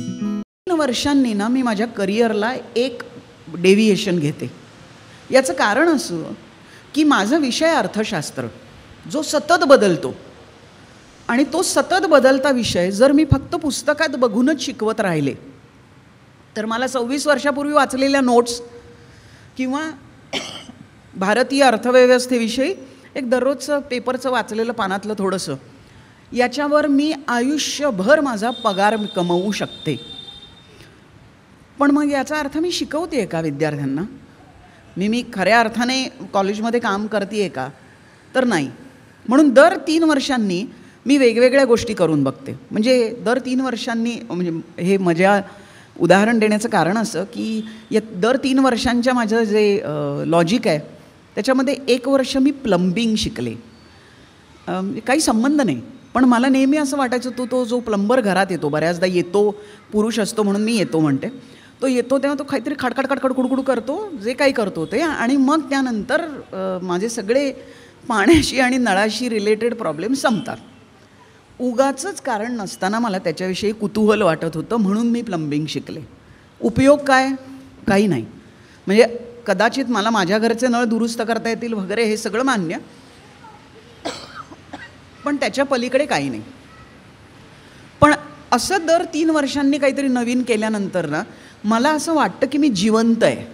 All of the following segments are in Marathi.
3 वर्षांनी ना मी माझ्या करिअरला एक डेव्हिएशन घेते. याचं कारण असं की माझा विषय अर्थशास्त्र जो सतत बदलतो आणि तो सतत बदलता विषय जर मी फक्त पुस्तकात बघूनच शिकवत राहिले तर मला 26 वर्षापूर्वी वाचलेल्या नोट्स किंवा भारतीय अर्थव्यवस्थेविषयी एक दररोजचं पेपरचं वाचलेलं पानातलं थोडंसं याच्यावर मी आयुष्यभर माझा पगार कमवू शकते. पण मग याचा अर्थ मी शिकवते आहे का विद्यार्थ्यांना? मी खऱ्या अर्थाने कॉलेजमध्ये काम करते आहे का? तर नाही. म्हणून दर 3 वर्षांनी मी वेगवेगळ्या गोष्टी करून बघते. म्हणजे दर 3 वर्षांनी म्हणजे हे माझ्या उदाहरण देण्याचं कारण असं की या दर 3 वर्षांच्या माझं जे लॉजिक आहे त्याच्यामध्ये 1 वर्ष मी प्लंबिंग शिकले. काही संबंध नाही, पण मला नेहमी असं वाटायचं तो जो प्लंबर घरात येतो, बऱ्याचदा येतो, पुरुष असतो म्हणून मी येतो म्हणते, तो येतो तेव्हा तो काहीतरी खडखड खडखड कुडकुड करतो, जे काही करतो ते, आणि मग त्यानंतर माझे सगळे पाण्याशी आणि नळाशी रिलेटेड प्रॉब्लेम संपतात. उगाचंच कारण नसताना मला त्याच्याविषयी कुतूहल वाटत होतं म्हणून मी प्लंबिंग शिकले. उपयोग काय? काही नाही. म्हणजे कदाचित मला माझ्या घरचे नळ दुरुस्त करता येतील वगैरे हे सगळं मान्य, पण त्याच्या पलीकडे काही नाही. पण असं दर 3 वर्षांनी काहीतरी नवीन केल्यानंतर ना मला असं वाटतं की मी जिवंत आहे.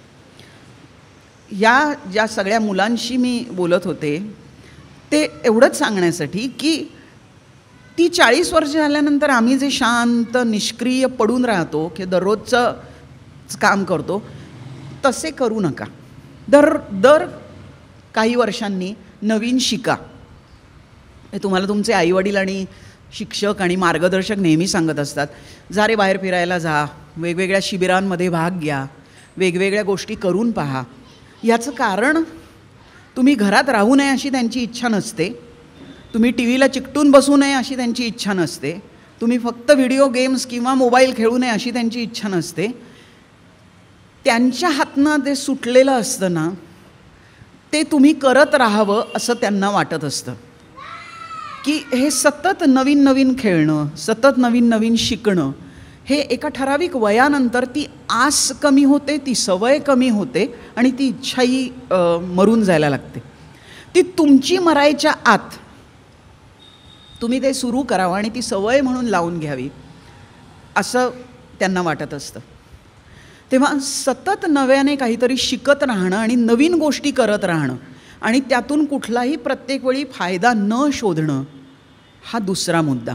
या ज्या सगळ्या मुलांशी मी बोलत होते ते एवढंच सांगण्यासाठी की ती 40 वर्ष झाल्यानंतर आम्ही जे शांत निष्क्रिय पडून राहतो की दररोजचं काम करतो तसे करू नका. दर काही वर्षांनी नवीन शिका. हे तुम्हाला तुमचे आईवडील आणि शिक्षक आणि मार्गदर्शक नेहमी सांगत असतात. जा रे बाहेर फिरायला जा, वेगवेगळ्या शिबिरांमध्ये भाग घ्या, वेगवेगळ्या गोष्टी करून पहा. याचं कारण तुम्ही घरात राहू नये अशी त्यांची इच्छा नसते, तुम्ही टी व्हीला चिकटून बसू नये अशी त्यांची इच्छा नसते, तुम्ही फक्त व्हिडिओ गेम्स किंवा मोबाईल खेळू नये अशी त्यांची इच्छा नसते. त्यांच्या हातनं ते सुटलेलं असतं ना ते तुम्ही करत राहावं असं त्यांना वाटत असतं. की हे सतत नवीन नवीन खेळणं, सतत नवीन नवीन शिकणं, हे एका ठराविक वयानंतर ती आस कमी होते, ती सवय कमी होते आणि ती इच्छाही मरून जायला लागते. ती तुमची मरायच्या आत तुम्ही ते सुरू करावं आणि ती सवय म्हणून लावून घ्यावी असं त्यांना वाटत असतं. तेव्हा सतत नव्याने काहीतरी शिकत राहणं आणि नवीन गोष्टी करत राहणं आणि त्यातून कुठलाही प्रत्येक वेळी फायदा न शोधणं हा दुसरा मुद्दा.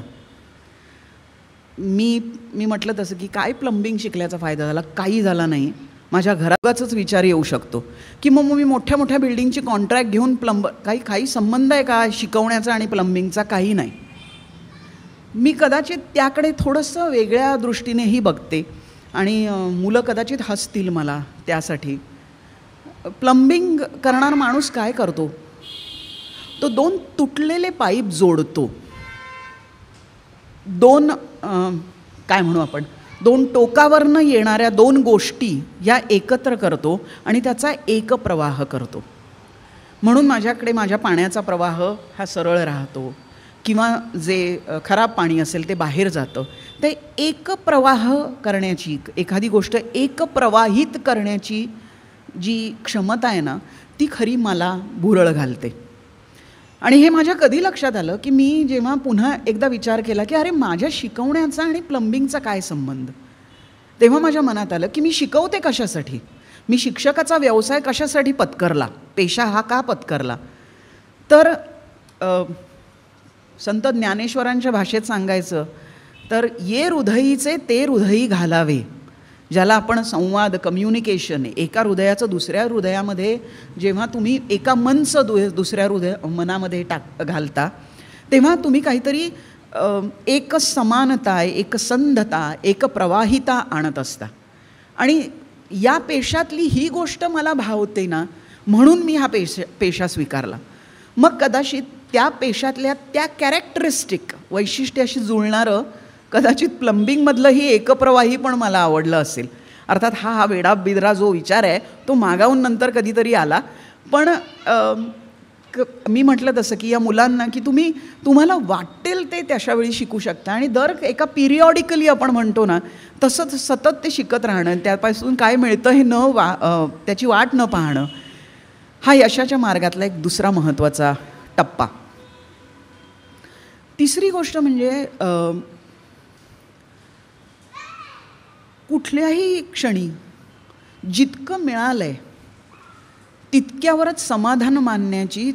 मी म्हटलं तसं की काय प्लंबिंग शिकल्याचा फायदा झाला? काही झाला नाही. माझ्या घराचाच विचार येऊ शकतो की मग मी मोठ्या मोठ्या बिल्डिंगची कॉन्ट्रॅक्ट घेऊन प्लंबर, काही संबंध आहे का शिकवण्याचा आणि प्लंबिंगचा? काही नाही. मी कदाचित त्याकडे थोडंसं वेगळ्या दृष्टीनेही बघते आणि मुलं कदाचित हसतील मला त्यासाठी. प्लंबिंग करणारा माणूस काय करतो? तो 2 तुटलेले पाईप जोडतो. 2 काय म्हणू आपण, 2 टोकावरनं येणाऱ्या 2 गोष्टी या एकत्र करतो आणि त्याचा एक प्रवाह करतो. म्हणून माझ्याकडे माझ्या पाण्याचा प्रवाह हा सरळ राहतो किंवा जे खराब पाणी असेल ते बाहेर जातं. ते एक प्रवाह करण्याची, एखादी गोष्ट एक प्रवाहित करण्याची जी क्षमता आहे ना ती खरी मला भुरळ घालते. आणि हे माझ्या कधी लक्षात आलं की मी जेव्हा पुन्हा एकदा विचार केला की अरे माझ्या शिकवण्याचा आणि प्लंबिंगचा काय संबंध, तेव्हा माझ्या मनात आलं की मी शिकवते कशासाठी, मी शिक्षकाचा व्यवसाय कशासाठी पत्करला, पेशा हा का पत्करला. तर संत ज्ञानेश्वरांच्या भाषेत सांगायचं तर ये हृदयीचे ते हृदयी घालावे, ज्याला आपण संवाद, कम्युनिकेशन, एका हृदयाचं दुसऱ्या हृदयामध्ये जेव्हा तुम्ही एका मनचं दुसऱ्या मनामध्ये घालता तेव्हा तुम्ही काहीतरी एक समानता, एक संधता, एक प्रवाहिता आणत असता. आणि या पेशातली ही गोष्ट मला भावते ना म्हणून मी हा पेशा स्वीकारला. मग कदाचित त्या पेशातल्या त्या कॅरेक्टरिस्टिक वैशिष्ट्याशी जुळणारं कदाचित प्लंबिंगमधलंही एकप्रवाही पण मला आवडलं असेल. अर्थात हा वेडा बिदरा जो विचार आहे तो मागाहून नंतर कधीतरी आला. पण मी म्हटलं तसं की या मुलांना की तुम्हाला वाटेल ते त्याच्यावेळी शिकू शकता आणि दर एका पिरियॉडिकली आपण म्हणतो ना तसंच सतत ते शिकत राहणं, त्यापासून काय मिळतं हे त्याची वाट न पाहणं, हा यशाच्या मार्गातला एक दुसरा महत्त्वाचा टप्पा. तिसरी गोष्ट म्हणजे कुठल्याही क्षणी जितकं मिळालं आहे तितक्यावरच समाधान मानण्याची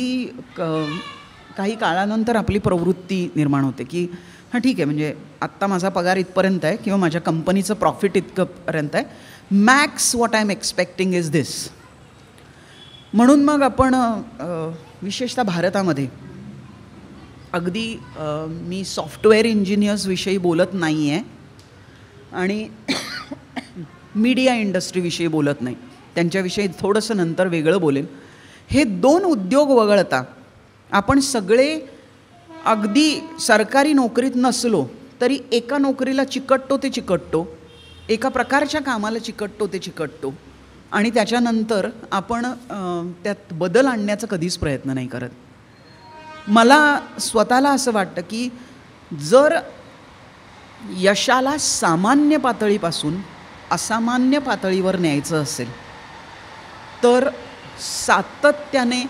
काही काळानंतर आपली प्रवृत्ती निर्माण होते की हां ठीक आहे, म्हणजे आत्ता माझा पगार इथपर्यंत आहे किंवा माझ्या कंपनीचं प्रॉफिट इतकंपर्यंत आहे, max what I am expecting is this. म्हणून मग आपण विशेषतः भारतामध्ये अगदी मी सॉफ्टवेअर इंजिनियर्सविषयी बोलत नाही आहे आणि मीडिया इंडस्ट्रीविषयी बोलत नाही, त्यांच्याविषयी थोडंसं नंतर वेगळं बोलेन. हे 2 उद्योग वगळता आपण सगळे अगदी सरकारी नोकरीत नसलो तरी एका नोकरीला चिकटतो ते चिकटतो, एका प्रकारच्या कामाला चिकटतो ते चिकटतो आणि त्याच्यानंतर आपण त्यात बदल आणण्याचा कधीच प्रयत्न नाही करत. मला स्वतःला असं वाटतं की जर यशाला सामान्य पातळीपासून असामान्य पातळीवर न्यायचं असेल तर सातत्याने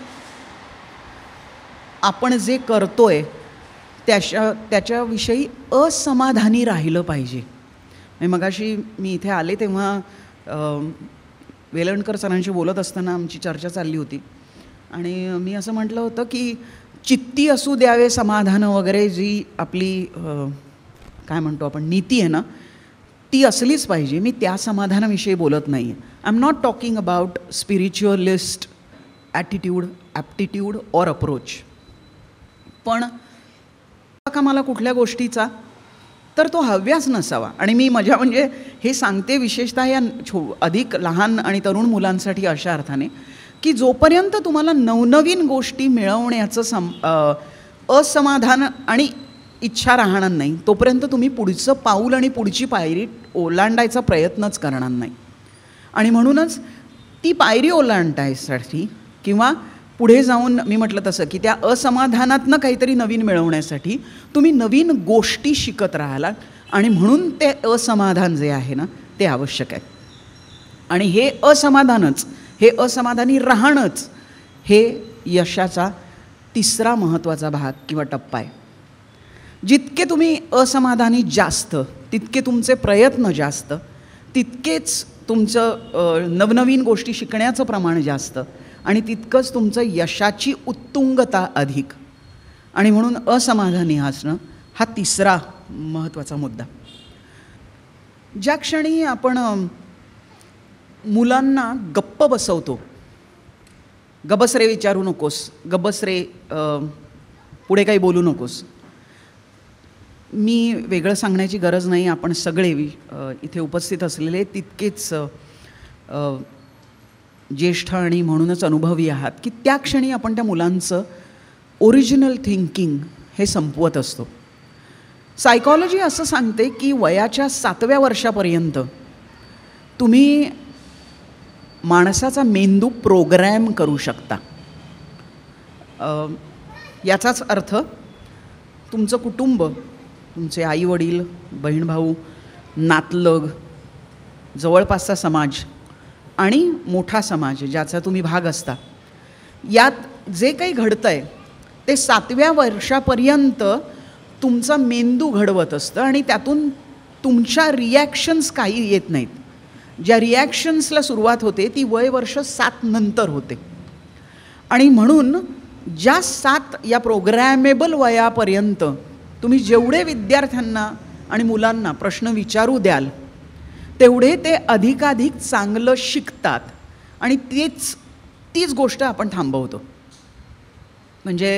आपण जे करतोय त्याच्याविषयी असमाधानी राहिलं पाहिजे. मगाशी मी इथे आले तेव्हा वेलणकर सरांशी बोलत असताना आमची चर्चा चालली होती आणि मी असं म्हटलं होतं की चित्ती असू द्यावे समाधान वगैरे जी आपली काय म्हणतो आपण नीती आहे ना ती असलीच पाहिजे. मी त्या समाधानाविषयी बोलत नाही आहे. I am not talking about spiritualist attitude, aptitude or approach. पण का मला कुठल्या गोष्टीचा तर तो हव्यास नसावा. आणि मी म्हणजे हे सांगते विशेषतः या अधिक लहान आणि तरुण मुलांसाठी अशा अर्थाने की जोपर्यंत तुम्हाला नवनवीन गोष्टी मिळवण्याचं असमाधान आणि इच्छा राहणार नाही तोपर्यंत तुम्ही पुढचं पाऊल आणि पुढची पायरी ओलांडायचा प्रयत्नच करणार नाही. आणि म्हणूनच ती पायरी ओलांडायसाठी किंवा पुढे जाऊन मी म्हटलं तसं की त्या असमाधानातनं काहीतरी नवीन मिळवण्यासाठी तुम्ही नवीन गोष्टी शिकत राहाल आणि म्हणून ते असमाधान जे आहे ना ते आवश्यक आहे. आणि हे असमाधानी राहणंच हे यशाचा तिसरा महत्त्वाचा भाग किंवा टप्पा आहे. जितके तुम्ही असमाधानी जास्त तितके तुमचे प्रयत्न जास्त, तितकेच तुमचं नवनवीन गोष्टी शिकण्याचं प्रमाण जास्त आणि तितकंच तुमचं यशाची उत्तुंगता अधिक. आणि म्हणून असमाधानी असणं हा तिसरा महत्त्वाचा मुद्दा. ज्या क्षणी आपण मुलांना गप्प बसवतो, गबस रे विचारू नकोस, गबस रे पुढे काही बोलू नकोस, मी वेगळं सांगण्याची गरज नाही, आपण सगळे इथे उपस्थित असलेले तितकेच ज्येष्ठ आणि म्हणूनच अनुभवी आहात की त्या क्षणी आपण त्या मुलांचं ओरिजिनल थिंकिंग हे संपवत असतो. सायकॉलॉजी असं सांगते की वयाच्या 7व्या वर्षापर्यंत तुम्ही माणसाचा मेंदू प्रोग्रॅम करू शकता. याचाच अर्थ तुमचं कुटुंब, तुमचे आईवडील, बहीण भाऊ, नातलग, जवळपासचा समाज आणि मोठा समाज ज्याचा तुम्ही भाग असता, यात जे काही घडतं आहे ते 7व्या वर्षापर्यंत तुमचा मेंदू घडवत असतं आणि त्यातून तुमच्या रिॲक्शन्स काही येत नाहीत. ज्या रिॲक्शन्सला सुरुवात होते ती वर्ष 7 नंतर होते. आणि म्हणून ज्या 7 या प्रोग्रॅमेबल वयापर्यंत तुम्ही जेवढे विद्यार्थ्यांना आणि मुलांना प्रश्न विचारू द्याल तेवढे ते अधिकाधिक चांगलं शिकतात आणि तीच गोष्ट आपण थांबवतो. म्हणजे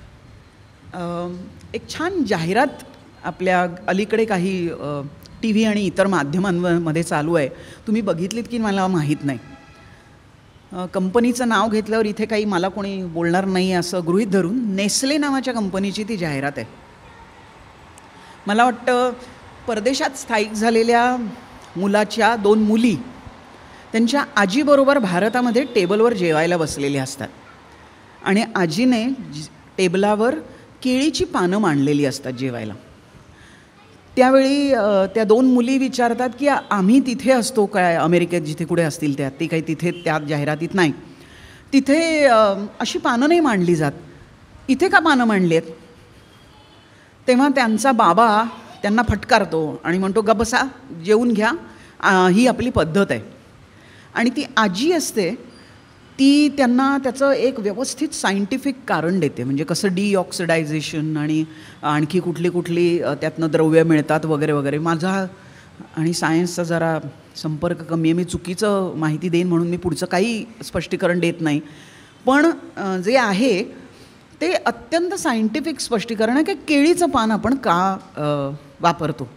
एक छान जाहिरात आपल्या अलीकडे काही टी व्ही आणि इतर माध्यमांमध्ये चालू आहे, तुम्ही बघितलीत की मला माहीत नाही. कंपनीचं नाव घेतल्यावर इथे काही मला कोणी बोलणार नाही असं गृहीत धरून नेस्ले नावाच्या कंपनीची ती जाहिरात आहे. मला वाटतं परदेशात स्थायिक झालेल्या मुलाच्या 2 मुली त्यांच्या आजीबरोबर भारतामध्ये टेबलवर जेवायला बसलेल्या असतात आणि आजीने टेबलावर केळीची पानं मांडलेली असतात जेवायला. त्यावेळी त्या 2 मुली विचारतात की आम्ही तिथे असतो काय, अमेरिकेत जिथे कुठे असतील त्या, ते काही तिथे त्या जाहिरातीत नाही, तिथे अशी पानं नाही मांडली जात, इथे का पानं मांडली आहेत? तेव्हा त्यांचा बाबा त्यांना फटकारतो आणि म्हणतो ग बसा, जेवून घ्या, ही आपली पद्धत आहे. आणि ती आजी असते ती त्यांना त्याचं एक व्यवस्थित सायंटिफिक कारण देते, म्हणजे कसं डिऑक्सिडायझेशन आणि आणखी कुठली कुठली त्यातनं द्रव्य मिळतात वगैरे वगैरे. माझा आणि सायन्सचा जरा संपर्क कमी आहे, मी चुकीचं माहिती देईन म्हणून मी पुढचं काही स्पष्टीकरण देत नाही. पण जे आहे ते अत्यंत सायंटिफिक स्पष्टीकरण आहे की केळीचं पान आपण का वापरतो.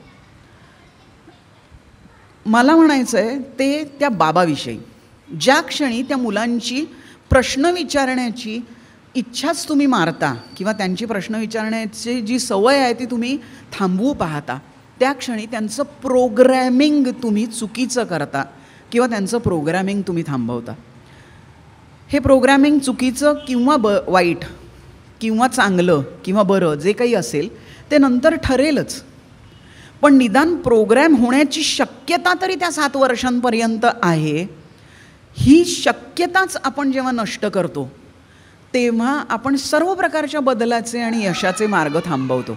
मला म्हणायचं आहे ते त्या बाबाविषयी. ज्या क्षणी त्या मुलांची प्रश्न विचारण्याची इच्छाच तुम्ही मारता किंवा त्यांची प्रश्न विचारण्याची जी सवय आहे ती तुम्ही थांबवू पाहता, त्या क्षणी त्यांचं प्रोग्रॅमिंग तुम्ही चुकीचं करता किंवा त्यांचं प्रोग्रॅमिंग तुम्ही थांबवता. हे प्रोग्रॅमिंग चुकीचं किंवा वाईट किंवा चांगलं किंवा बरं जे काही असेल ते नंतर ठरेलच, पण निदान प्रोग्रॅम होण्याची शक्यता तरी त्या 7 वर्षांपर्यंत आहे. ही शक्यताच आपण जेव्हा नष्ट करतो तेव्हा आपण सर्व प्रकारच्या बदलाचे आणि यशाचे मार्ग थांबवतो.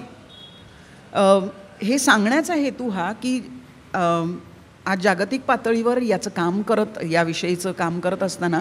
हे सांगण्याचा हेतू हा की आज जागतिक पातळीवर याविषयीचं काम करत असताना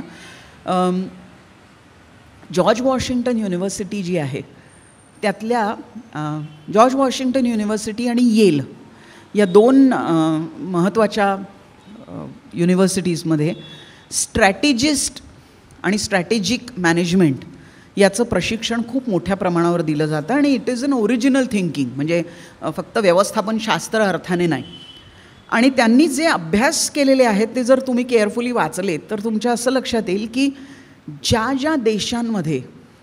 जॉर्ज वॉशिंग्टन युनिव्हर्सिटी जी आहे त्यातल्या जॉर्ज वॉशिंग्टन युनिव्हर्सिटी आणि येल या 2 महत्त्वाच्या युनिव्हर्सिटीजमध्ये स्ट्रॅटेजिस्ट आणि स्ट्रॅटेजिक मॅनेजमेंट याचं प्रशिक्षण खूप मोठ्या प्रमाणावर दिलं जातं. आणि it is an original thinking, म्हणजे फक्त व्यवस्थापनशास्त्र अर्थाने नाही. आणि त्यांनी जे अभ्यास केलेले आहेत ते जर तुम्ही केअरफुली वाचलेत तर तुमच्या असं लक्षात येईल की ज्या देशांमध्ये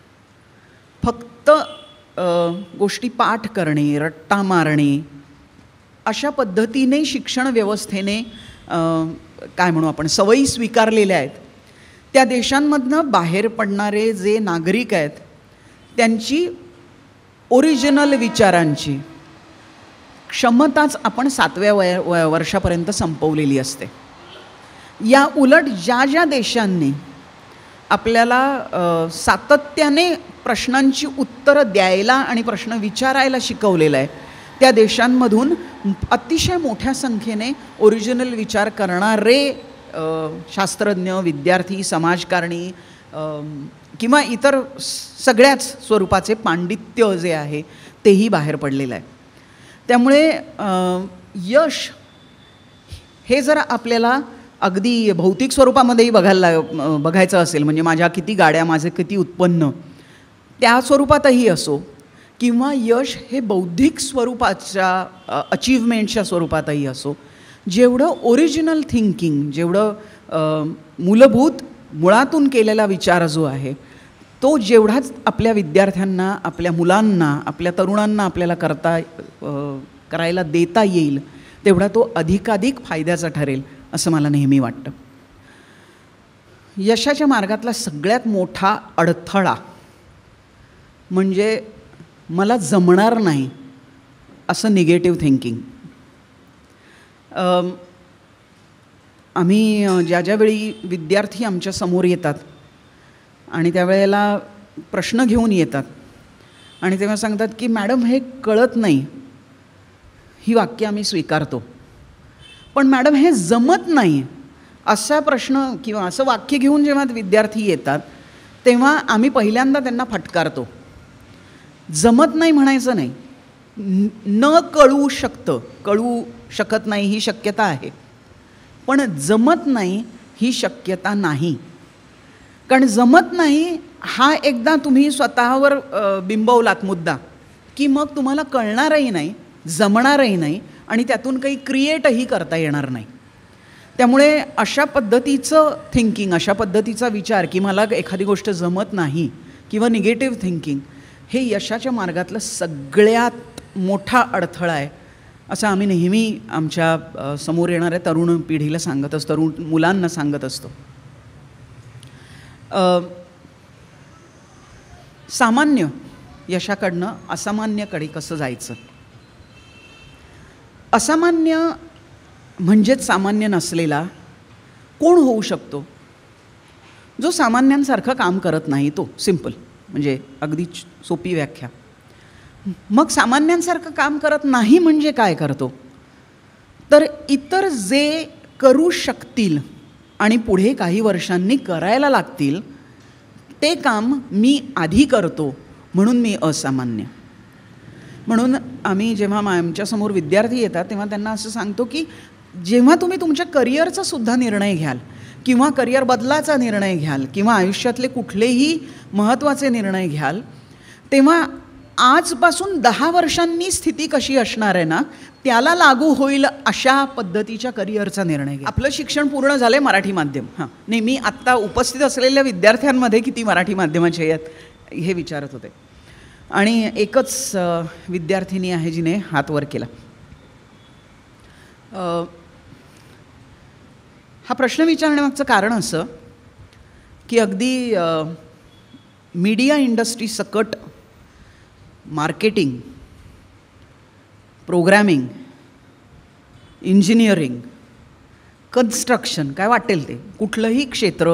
फक्त गोष्टी पाठ करणे, रट्टा मारणे अशा पद्धतीने शिक्षण व्यवस्थेने काय म्हणू आपण सवयी स्वीकारलेल्या आहेत, त्या देशांमधनं बाहेर पडणारे जे नागरिक आहेत त्यांची ओरिजिनल विचारांची क्षमताच आपण 7व्या वर्षापर्यंत संपवलेली असते. या उलट ज्या देशांनी आपल्याला सातत्याने प्रश्नांची उत्तरं द्यायला आणि प्रश्न विचारायला शिकवलेलं आहे त्या देशांमधून अतिशय मोठ्या संख्येने ओरिजिनल विचार करणारे शास्त्रज्ञ, विद्यार्थी, समाजकारणी किंवा इतर सगळ्याच स्वरूपाचे पांडित्य जे आहे तेही बाहेर पडलेलं आहे. त्यामुळे यश हे जर आपल्याला अगदी भौतिक स्वरूपामध्येही बघायचं असेल, म्हणजे माझ्या किती गाड्या, माझे किती उत्पन्न, त्या स्वरूपातही असो, किंवा यश हे बौद्धिक स्वरूपाच्या अचीवमेंटच्या स्वरूपातही असो, जेवढं ओरिजिनल थिंकिंग, जेवढं मूलभूत मुळातून केलेला विचार जो आहे तो जेवढाच आपल्या विद्यार्थ्यांना, आपल्या मुलांना, आपल्या तरुणांना आपल्याला करायला देता येईल तेवढा तो अधिकाधिक फायद्याचा ठरेल असं मला नेहमी वाटतं. यशाच्या मार्गातला सगळ्यात मोठा अडथळा म्हणजे मला जमणार नाही असं निगेटिव्ह थिंकिंग. आम्ही ज्यावेळी विद्यार्थी आमच्या समोर येतात आणि त्यावेळेला प्रश्न घेऊन येतात आणि तेव्हा सांगतात की मॅडम हे कळत नाही, ही वाक्य आम्ही स्वीकारतो, पण मॅडम हे जमत नाही असा प्रश्न किंवा असं वाक्य घेऊन जेव्हा विद्यार्थी येतात तेव्हा आम्ही पहिल्यांदा त्यांना फटकारतो. जमत नाही म्हणायचं नाही, न कळू शकतं, कळू शकत नाही ही शक्यता आहे, पण जमत नाही ही शक्यता नाही. कारण जमत नाही हा एकदा तुम्ही स्वतःवर बिंबवलात मुद्दा की मग तुम्हाला कळणारही नाही, जमणारही नाही आणि त्यातून काही क्रिएटही करता येणार नाही. त्यामुळे अशा पद्धतीचं थिंकिंग, अशा पद्धतीचा विचार की मला एखादी गोष्ट जमत नाही किंवा निगेटिव्ह थिंकिंग हे यशाच्या मार्गातलं सगळ्यात मोठा अडथळा आहे असं आम्ही नेहमी आमच्या समोर येणाऱ्या तरुण पिढीला सांगत असतो, तरुण मुलांना सांगत असतो. सामान्य यशाकडनं असामान्यकडे कसं जायचं. असामान्य म्हणजेच सामान्य नसलेला कोण होऊ शकतो? जो सामान्यांसारखं काम करत नाही तो. सिंपल, म्हणजे अगदी सोपी व्याख्या. मग सामान्यांसारखं काम करत नाही म्हणजे काय करतो? तर इतर जे करू शकतील आणि पुढे काही वर्षांनी करायला लागतील ते काम मी आधी करतो, म्हणून मी असामान्य. म्हणून आम्ही जेव्हा आमच्यासमोर विद्यार्थी येतात तेव्हा त्यांना असं सांगतो की जेव्हा तुम्ही तुमच्या करिअरचा सुद्धा निर्णय घ्याल किंवा करिअर बदलाचा निर्णय घ्याल किंवा आयुष्यातले कुठलेही महत्त्वाचे निर्णय घ्याल, तेव्हा आजपासून 10 वर्षांनी स्थिती कशी असणार आहे ना, त्याला लागू होईल अशा पद्धतीच्या करिअरचा निर्णय घ्या. आपलं शिक्षण पूर्ण झालं आहे मराठी माध्यम. नाही, मी आत्ता उपस्थित असलेल्या विद्यार्थ्यांमध्ये किती मराठी माध्यमाचे आहेत हे विचारत होते. आणि एकच विद्यार्थिनी आहे जिने हात वर केला. हा प्रश्न विचारण्यामागचं कारण असं की अगदी मीडिया इंडस्ट्री सकट मार्केटिंग, प्रोग्रॅमिंग, इंजिनिअरिंग, कन्स्ट्रक्शन, काय वाटेल ते कुठलंही क्षेत्र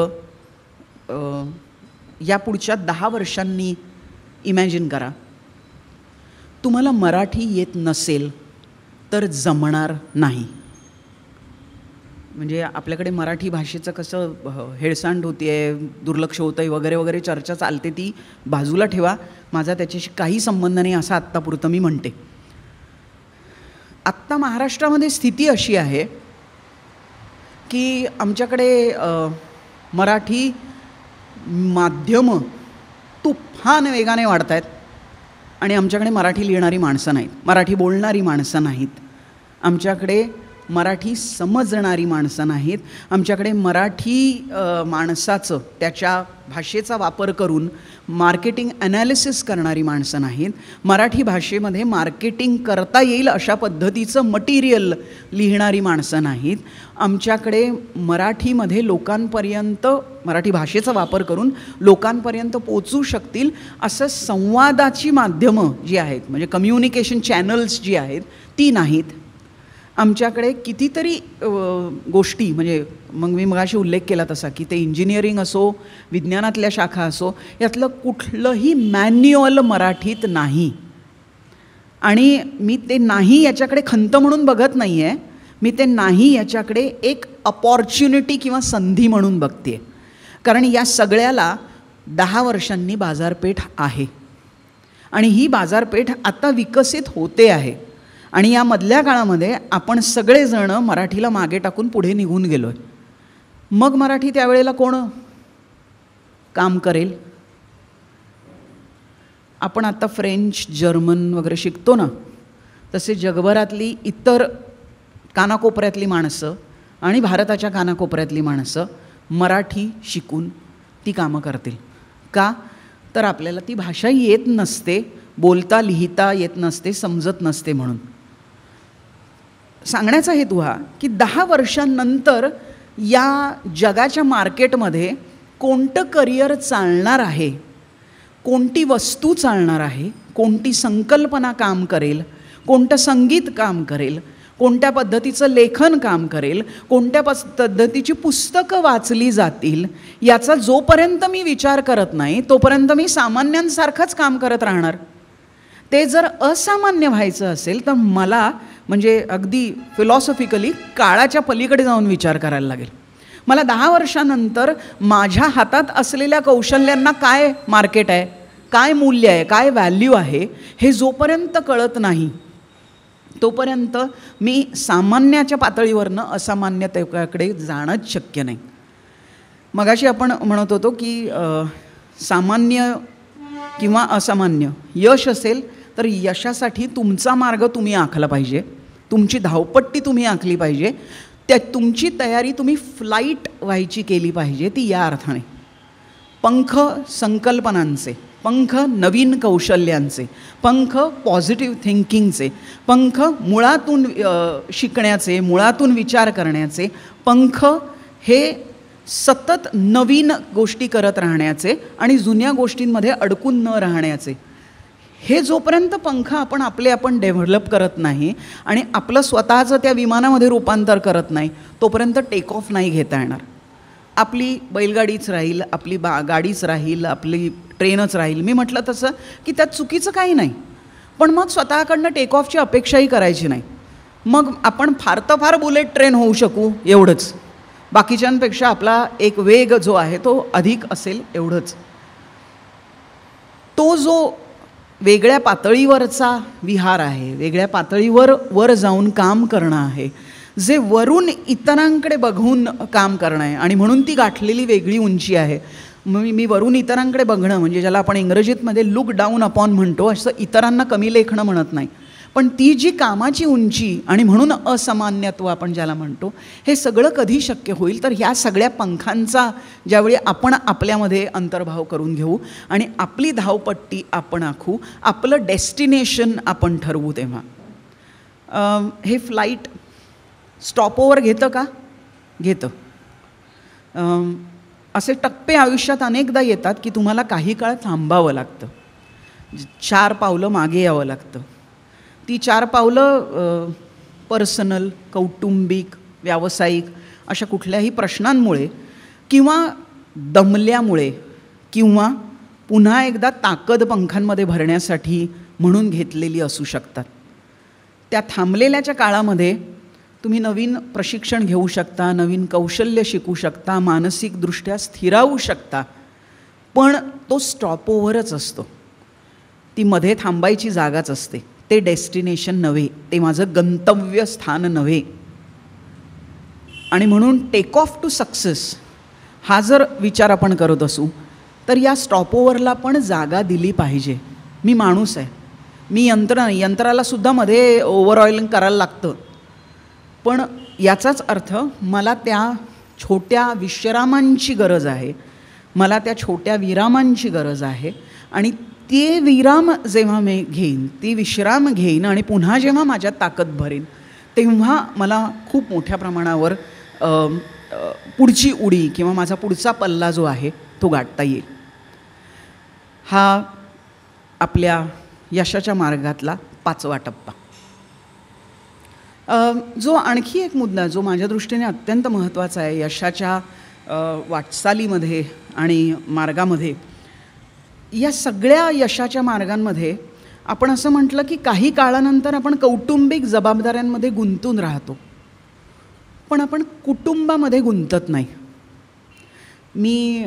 या पुढच्या 10 वर्षांनी इमॅजिन करा. तुम्हाला मराठी येत नसेल तर जमणार नाही. म्हणजे आपल्याकडे मराठी भाषेचं कसं हेळसांड होती आहे, दुर्लक्ष होतं आहे वगैरे वगैरे चर्चा चालते, ती बाजूला ठेवा. माझा त्याच्याशी काही संबंध नाही असं आत्तापुरतं मी म्हणते. आत्ता महाराष्ट्रामध्ये स्थिती अशी आहे की आमच्याकडे मराठी माध्यमं तुफान वेगाने वाढत आहेत आणि आमच्याकडे मराठी लिहिणारी माणसं नाहीत, मराठी बोलणारी माणसं नाहीत, आमच्याकडे मराठी समजणारी माणसं नाहीत, आमच्याकडे मराठी माणसाचं त्याच्या भाषेचा वापर करून मार्केटिंग ॲनालिसिस करणारी माणसं नाहीत, मराठी भाषेमध्ये मार्केटिंग करता येईल अशा पद्धतीचं मटिरियल लिहिणारी माणसं नाहीत, आमच्याकडे मराठीमध्ये लोकांपर्यंत मराठी भाषेचा वापर करून लोकांपर्यंत पोचू शकतील असं संवादाची माध्यमं जी आहेत, म्हणजे कम्युनिकेशन चॅनल्स जी आहेत ती नाहीत. आमच्याकडे कितीतरी गोष्टी, म्हणजे मग मी मगाशी उल्लेख केला तसा की ते इंजिनिअरिंग असो, विज्ञानातल्या शाखा असो, यातलं कुठलंही मॅन्युअल मराठीत नाही. आणि मी ते नाही याच्याकडे खंत म्हणून बघत नाही आहे, मी ते नाही याच्याकडे एक अपॉर्च्युनिटी किंवा संधी म्हणून बघते. कारण या सगळ्याला 10 वर्षांनी बाजारपेठ आहे आणि ही बाजारपेठ आता विकसित होते आहे. आणि या मधल्या काळामध्ये आपण सगळेजणं मराठीला मागे टाकून पुढे निघून गेलो आहे. मग मराठी त्यावेळेला कोण काम करेल? आपण आता फ्रेंच, जर्मन वगैरे शिकतो ना, तसे जगभरातली इतर कानाकोपऱ्यातली माणसं आणि भारताच्या कानाकोपऱ्यातली माणसं मराठी शिकून ती कामं करतील. का? तर आपल्याला ती भाषा येत नसते, बोलता लिहिता येत नसते, समजत नसते. म्हणून सांगण्याचा हेतू हा की 10 वर्षांनंतर या जगाच्या मार्केटमध्ये कोणतं करिअर चालणार आहे, कोणती वस्तू चालणार आहे, कोणती संकल्पना काम करेल, कोणतं संगीत काम करेल, कोणत्या पद्धतीचं लेखन काम करेल, कोणत्या पद्धतीची पुस्तकं वाचली जातील, याचा जोपर्यंत मी विचार करत नाही तोपर्यंत मी सामान्यांसारखंच काम करत राहणार. ते जर असामान्य व्हायचं असेल तर मला म्हणजे अगदी फिलॉसॉफिकली काळाच्या पलीकडे जाऊन विचार करायला लागेल. मला 10 वर्षानंतर माझ्या हातात असलेल्या कौशल्यांना काय मार्केट आहे, काय मूल्य आहे, काय व्हॅल्यू आहे, हे जोपर्यंत कळत नाही तोपर्यंत मी सामान्याच्या पातळीवरनं असामान्यतेकडे जाणंच शक्य नाही. मगाशी आपण म्हणत होतो की सामान्य किंवा असामान्य यश असेल तर यशासाठी तुमचा मार्ग तुम्ही आखला पाहिजे, तुमची धावपट्टी तुम्ही आखली पाहिजे, त्या तुमची तयारी तुम्ही फ्लाईट व्हायची केली पाहिजे. ती या अर्थाने पंख संकल्पनांचे, पंख नवीन कौशल्यांचे, पंख पॉझिटिव्ह थिंकिंगचे, पंख मुळातून शिकण्याचे, मुळातून विचार करण्याचे, पंख हे सतत नवीन गोष्टी करत राहण्याचे आणि जुन्या गोष्टींमध्ये अडकून न राहण्याचे. हे जोपर्यंत पंख आपण डेव्हलप करत नाही आणि आपलं स्वतःचं त्या विमानामध्ये रूपांतर करत नाही, तोपर्यंत टेक ऑफ नाही घेता येणार. आपली बैलगाडीच राहील, आपली गाडीच राहील, आपली ट्रेनच राहील. मी म्हटलं तसं की त्यात चुकीचं काही नाही, पण मग स्वतःकडनं टेक ऑफची अपेक्षाही करायची नाही. मग आपण फार तर फार बुलेट ट्रेन होऊ शकू एवढंच, बाकीच्यांपेक्षा आपला एक वेग जो आहे तो अधिक असेल एवढंच. तो जो वेगळ्या पातळीवरचा विहार आहे, वेगळ्या पातळीवर वर जाऊन काम करणं आहे, जे वरून इतरांकडे बघून काम करणं आहे आणि म्हणून ती गाठलेली वेगळी उंची आहे. मी वरून इतरांकडे बघणं म्हणजे ज्याला आपण इंग्रजीतमध्ये लुक डाऊन अपॉन म्हणतो, असं इतरांना कमी लेखणं म्हणत नाही, पण ती जी कामाची उंची आणि म्हणून असामान्यत्व आपण ज्याला म्हणतो, हे सगळं कधी शक्य होईल तर ह्या सगळ्या पंखांचा ज्यावेळी आपण आपल्यामध्ये अंतर्भाव करून घेऊ आणि आपली धावपट्टी आपण आखू, आपलं डेस्टिनेशन आपण ठरवू. तेव्हा हे फ्लाईट स्टॉपओव्हर घेतं का? घेतं. असे टप्पे आयुष्यात अनेकदा येतात की तुम्हाला काही काळ थांबावं लागतं, 4 पावलं मागे यावं लागतं. ती 4 पावलं पर्सनल, कौटुंबिक, व्यावसायिक अशा कुठल्याही प्रश्नांमुळे किंवा दमल्यामुळे किंवा पुन्हा एकदा ताकद पंखांमध्ये भरण्यासाठी म्हणून घेतलेली असू शकतात. त्या थांबलेल्याच्या काळामध्ये तुम्ही नवीन प्रशिक्षण घेऊ शकता, नवीन कौशल्य शिकू शकता, मानसिकदृष्ट्या स्थिरावू शकता, पण तो स्टॉपओव्हरच असतो. ती मध्ये थांबायची जागाच असते. ते डेस्टिनेशन नव्हे, ते माझं गंतव्यस्थान नव्हे. आणि म्हणून टेक ऑफ टू सक्सेस हा जर विचार आपण करत असू तर या स्टॉपओव्हरला पण जागा दिली पाहिजे. मी माणूस आहे, मी यंत्र नाही. यंत्रालासुद्धा मध्ये ओव्हरऑइलिंग करायला लागतं, पण याचाच अर्थ मला त्या छोट्या विश्रामांची गरज आहे, मला त्या छोट्या विरामांची गरज आहे. आणि ते विराम जेव्हा मी घेईन, ती विश्राम घेईन आणि पुन्हा जेव्हा माझ्यात ताकद भरेन, तेव्हा मला खूप मोठ्या प्रमाणावर पुढची उडी किंवा माझा पुढचा पल्ला जो आहे तो गाठता येईल. हा आपल्या यशाच्या मार्गातला 5वा टप्पा. जो आणखी एक मुद्दा जो माझ्या दृष्टीने अत्यंत महत्त्वाचा आहे यशाच्या वाटचालीमध्ये आणि मार्गामध्ये, या सगळ्या यशाच्या मार्गांमध्ये आपण असं म्हटलं की काही काळानंतर आपण कौटुंबिक जबाबदाऱ्यांमध्ये गुंतून राहतो, पण आपण कुटुंबामध्ये गुंतत नाही. मी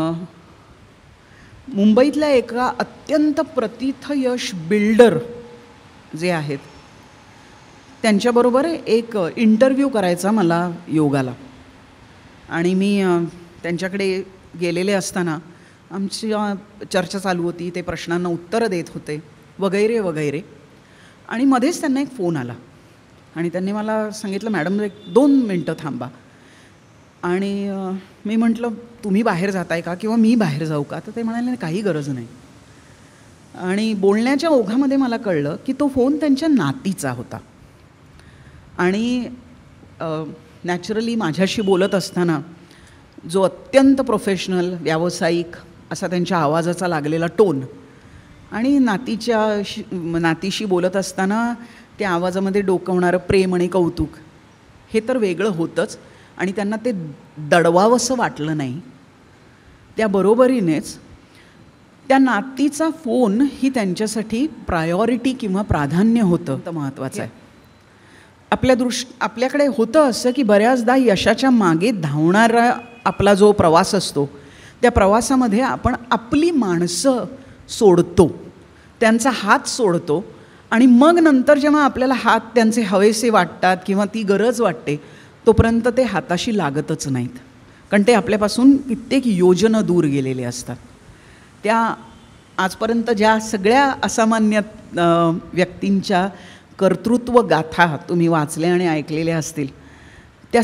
मुंबईतल्या एका अत्यंत प्रतिथयश बिल्डर जे आहेत त्यांच्याबरोबर एक इंटरव्ह्यू करायचा मला योग आला. आणि मी त्यांच्याकडे गेलेले असताना आमची चर्चा चालू होती, ते प्रश्नांना उत्तरं देत होते वगैरे वगैरे. आणि मध्येच त्यांना एक फोन आला आणि त्यांनी मला सांगितलं, मॅडम 1-2 मिनटं थांबा. आणि मी म्हटलं, तुम्ही बाहेर जाताय का किंवा मी बाहेर जाऊ का? तर ते म्हणाले, काही गरज नाही. आणि बोलण्याच्या ओघामध्ये मला कळलं की तो फोन त्यांच्या नातीचा होता. आणि नॅचरली माझ्याशी बोलत असताना जो अत्यंत प्रोफेशनल, व्यावसायिक असा त्यांच्या आवाजाचा लागलेला टोन आणि नातीशी बोलत असताना त्या आवाजामध्ये डोकावणारं प्रेम आणि कौतुक, हे तर वेगळं होतंच. आणि त्यांना ते दडवावंसं वाटलं नाही. त्याबरोबरीनेच त्या नातीचा फोन ही त्यांच्यासाठी प्रायोरिटी किंवा प्राधान्य होतं. तर महत्त्वाचं आहे. आपल्याकडे होतं असं की बऱ्याचदा यशाच्या मागे धावणारा आपला जो प्रवास असतो, त्या प्रवासामध्ये आपण आपली माणसं सोडतो, त्यांचा हात सोडतो. आणि मग नंतर जेव्हा आपल्याला हात त्यांचे हवेसे वाटतात किंवा ती गरज वाटते, तोपर्यंत ते हाताशी लागतच नाहीत, कारण ते आपल्यापासून कित्येक योजनं दूर गेलेले असतात. त्या आजपर्यंत ज्या सगळ्या असामान्य व्यक्तींच्या कर्तृत्व गाथा तुम्ही वाचल्या आणि ऐकलेल्या असतील, त्या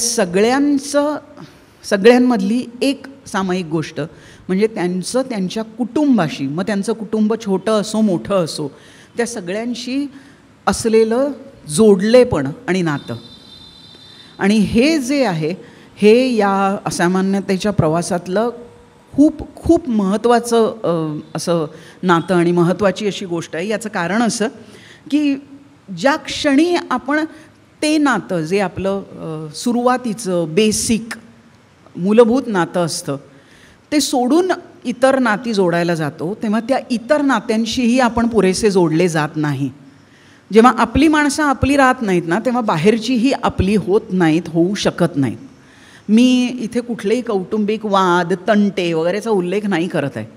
सगळ्यांमधली एक सामायिक गोष्ट म्हणजे त्यांच्या कुटुंबाशी, मग त्यांचं कुटुंब छोटं असो मोठं असो, त्या सगळ्यांशी असलेलं जोडलेपण आणि नातं. आणि हे जे आहे हे या असामान्यतेच्या प्रवासातलं खूप खूप महत्त्वाचं असं नातं आणि महत्त्वाची अशी गोष्ट आहे. याचं कारण असं की ज्या क्षणी आपण ते नातं जे आपलं सुरुवातीचं बेसिक मूलभूत नातं असतं ते सोडून इतर नाती जोडायला जातो, तेव्हा त्या इतर नात्यांशीही आपण पुरेसे जोडले जात नाही. जेव्हा आपली माणसं आपली राहत नाहीत ना, तेव्हा बाहेरचीही आपली होत नाहीत, होऊ शकत नाहीत. मी इथे कुठलेही कौटुंबिक वाद, तंटे वगैरेचा उल्लेख नाही करत आहे.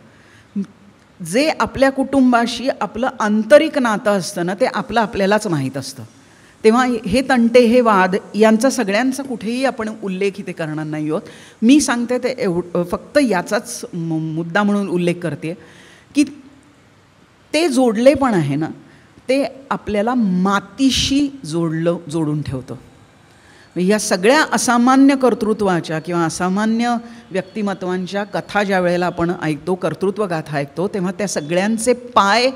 जे आपल्या कुटुंबाशी आपलं आंतरिक नातं असतं ना, ते आपलं आपल्यालाच माहीत असतं. तेव्हा हे तंटे, हे वाद यांचा सगळ्यांचा कुठेही आपण उल्लेख इथे करणार नाही आहोत. मी सांगते ते फक्त याचाच मुद्दा म्हणून उल्लेख करते की ते जोडले पण आहे ना, ते आपल्याला मातीशी जोडून ठेवतं. या सगळ्या असामान्य कर्तृत्वाच्या किंवा असामान्य व्यक्तिमत्वांच्या कथा ज्या वेळेला आपण ऐकतो, कर्तृत्वगाथा ऐकतो, तेव्हा त्या सगळ्यांचे पाय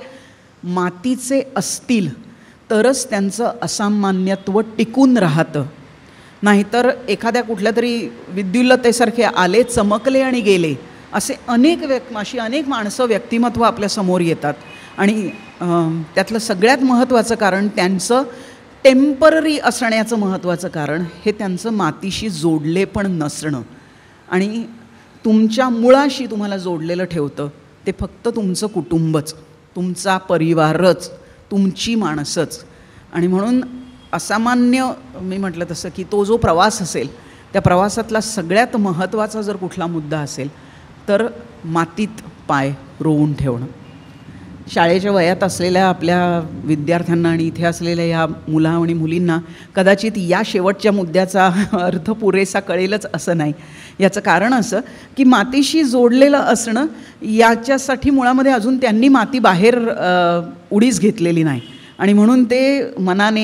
मातीचे असतील तरच त्यांचं असामान्यत्व टिकून राहतं. नाहीतर एखाद्या कुठल्या तरी विद्युल्लतेसारखे आले, चमकले आणि गेले असे अनेक माणसं, व्यक्तिमत्व आपल्यासमोर येतात. आणि त्यातलं सगळ्यात महत्त्वाचं कारण, त्यांचं टेम्पररी असण्याचं महत्त्वाचं कारण हे त्यांचं मातीशी जोडले पण नसणं. आणि तुमच्या मुळाशी तुम्हाला जोडलेलं ठेवतं ते फक्त तुमचं कुटुंबच, तुमचा परिवारच, तुमची माणसंच. आणि म्हणून असामान्य, मी म्हटलं तसं की तो जो प्रवास असेल, त्या प्रवासातला सगळ्यात महत्त्वाचा जर कुठला मुद्दा असेल तर मातीत पाय रोवून ठेवणं. शाळेच्या वयात असलेल्या आपल्या विद्यार्थ्यांना आणि इथे असलेल्या ह्या मुला आणि मुलींना कदाचित या शेवटच्या मुद्द्याचा अर्थ पुरेसा कळेलच असं नाही. याचं कारण असं की मातीशी जोडलेलं असणं याच्यासाठी मुळामध्ये अजून त्यांनी माती बाहेर उडीच घेतलेली नाही. आणि म्हणून ते मनाने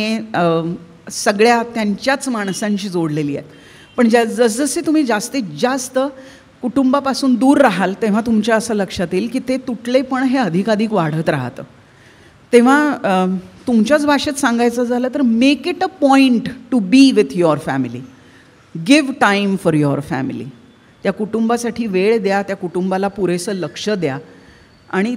सगळ्या त्यांच्याच माणसांशी जोडलेली आहेत. पण जसजसे तुम्ही जास्तीत जास्त कुटुंबापासून दूर राहाल तेव्हा तुमच्या असं लक्षात येईल की ते तुटलेपण हे अधिकाधिक वाढत राहतं. तेव्हा तुमच्याच भाषेत सांगायचं झालं तर make it a point to be with your family. Give time for your family. त्या कुटुंबासाठी वेळ द्या, त्या कुटुंबाला पुरेसं लक्ष द्या. आणि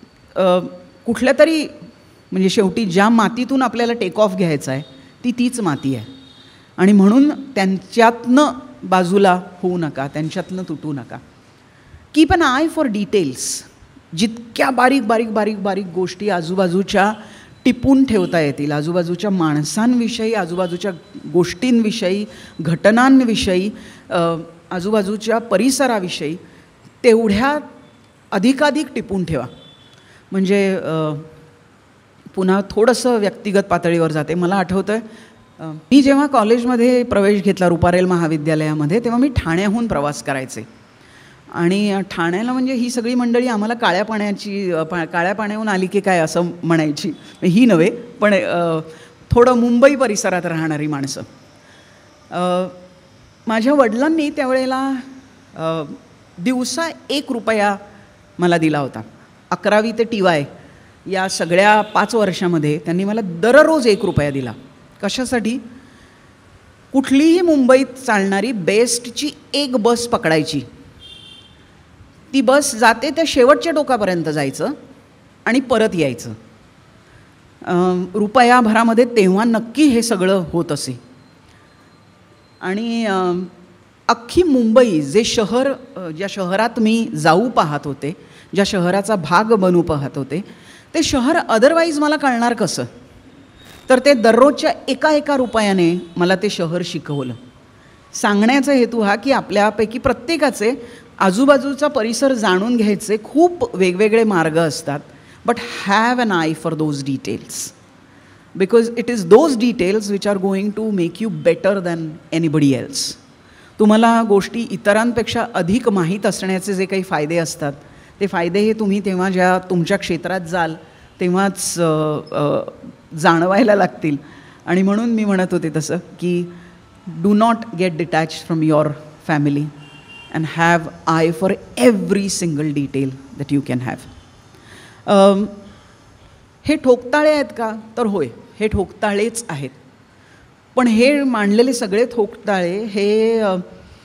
कुठल्या तरी म्हणजे शेवटी ज्या मातीतून आपल्याला टेक ऑफ घ्यायचा आहे तीच माती आहे. आणि म्हणून त्यांच्यातनं बाजूला होऊ नका, त्यांच्यातनं तुटू नका. Keep an eye for details. जितक्या बारीक गोष्टी आजूबाजूच्या टिपून ठेवता येतील, आजूबाजूच्या माणसांविषयी, आजूबाजूच्या गोष्टींविषयी, घटनांविषयी, आजूबाजूच्या परिसराविषयी तेवढ्या अधिकाधिक टिपून ठेवा. म्हणजे पुन्हा थोडंसं व्यक्तिगत पातळीवर जाते. मला आठवतं आहे मी जेव्हा कॉलेजमध्ये प्रवेश घेतला रुपारेल महाविद्यालयामध्ये, तेव्हा मी ठाण्याहून प्रवास करायचे. आणि ठाण्याला म्हणजे ही सगळी मंडळी आम्हाला काळ्या पाण्याहून आली की काय असं म्हणायची. ही नव्हे, पण थोडं मुंबई परिसरात राहणारी माणसं. माझ्या वडिलांनी त्यावेळेला दिवसा ₹1 मला दिला होता. 11वी ते TY या सगळ्या 5 वर्षामध्ये त्यांनी मला दररोज ₹1 दिला. कशासाठी? कुठलीही मुंबईत चालणारी बेस्टची एक बस पकडायची. ती बस जाते त्या शेवटच्या टोकापर्यंत जायचं आणि परत यायचं. ₹1भरामध्ये तेव्हा नक्की हे सगळं होत असे. आणि अख्खी मुंबई, जे शहर, ज्या शहरात मी जाऊ पाहत होते, ज्या शहराचा भाग बनू पाहत होते, ते शहर अदरवाईज मला कळणार कसं? तर ते दररोजच्या एका रुपयाने मला ते शहर शिकवलं. सांगण्याचा हेतू हा की आपल्यापैकी प्रत्येकाचे आजूबाजूचा परिसर जाणून घ्यायचे खूप वेगवेगळे मार्ग असतात. But have an eye for those details, because it is those details which are going to make you better than anybody else. तुम्हाला गोष्टी इतरांपेक्षा अधिक माहीत असण्याचे जे काही फायदे असतात, ते फायदे हे तुम्ही तेव्हा ज्या तुमच्या क्षेत्रात जाल तेव्हाच जाणवायला लागतील. आणि म्हणून मी म्हणत होते तसं की do not get detached from your family and have eye for every single detail that you can have. हे ठोकताळे आहेत का? तर होय, हे ठोकताळेच आहेत. पण हे मांडलेले सगळे ठोकताळे हे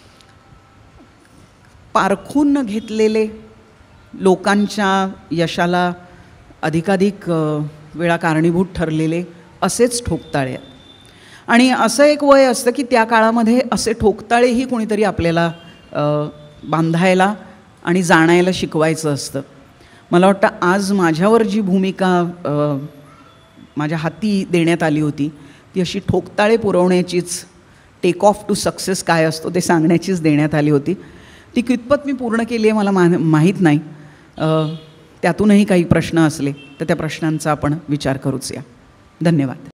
पारखून घेतलेले, लोकांच्या यशाला अधिकाधिक वेळा कारणीभूत ठरलेले असेच ठोकताळे आहेत. आणि असं एक वय असतं की त्या काळामध्ये असे ठोकताळेही कोणीतरी आपल्याला बांधायला आणि जाणायला शिकवायचं असतं. मला वाटतं आज माझ्यावर जी भूमिका माझ्या हाती देण्यात आली होती ती अशी ठोकताळे पुरवण्याचीच, टेक ऑफ टू सक्सेस काय असतो ते सांगण्याचीच देण्यात आली होती. ती कितपत मी पूर्ण केली आहे मला माहीत नाही. त्यातूनही काही प्रश्न असले तर त्या प्रश्नांचा आपण विचार करूच या. धन्यवाद.